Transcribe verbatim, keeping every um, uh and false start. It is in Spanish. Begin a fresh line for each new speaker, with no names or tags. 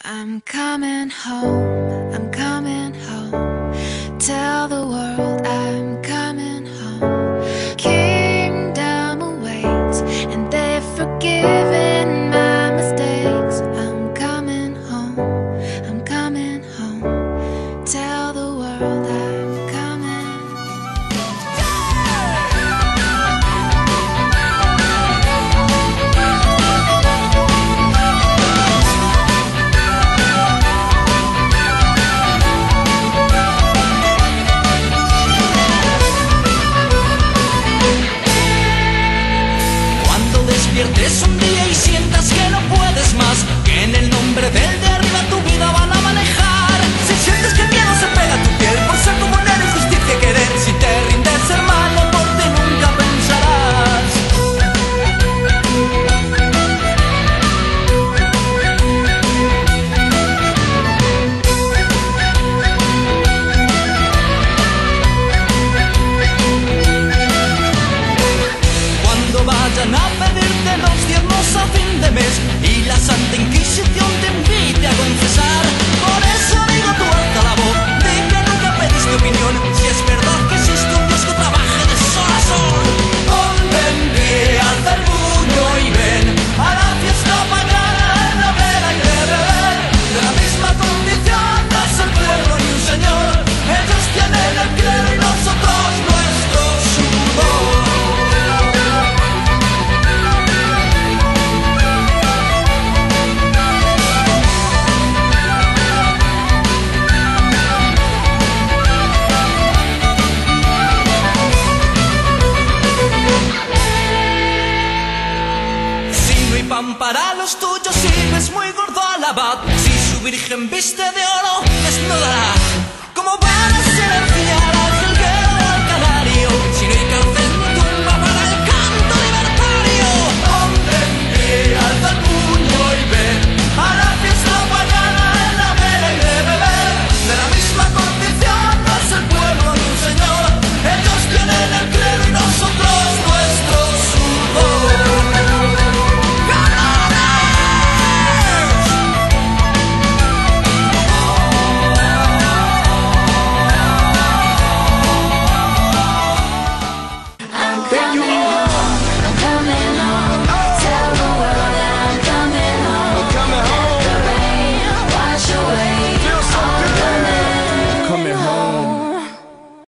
I'm coming home, I'm coming home. Tell the world I'm coming home. Kingdom awaits, and they've forgiven my mistakes. I'm coming home, I'm coming home. Tell the world I'm coming.
Despiertes un día y sientas que no puedes más, que en el nombre del de arriba tu vida van a manejar. Si sientes que el miedo se pega a tu piel por ser como una injusticia querer, si te rindes, hermano, por ti nunca pensarás. Cuando vayan a pedirte los diezmos a fin de mes y la Santa Inquisición te invite a confesar, por eso digo, tú alza la voz, di que nunca pediste opinión, si es verdad que existe un Dios que trabaje de sol a sol. Ponte en pie, alza el puño y ven a la fiesta pagana en la vela y de beber. De la misma condición es el pueblo y un Señor, ellos tienen el clero y nosotros nuestro sudor. Pan para los tuyos sirves muy gordo al abad. Si su virgen viste de oro, desnudará. ¿Cómo van a ser al final al jilguero o al canario si no hay cárcel ni tumba para el canto libertario? Ponte en pie, alza el puño y ven a la fiesta pagana en la vela y de beber. De la misma condición no es el pueblo ni un señor, ellos tienen el clero y nosotros nuestro sudor.
Then you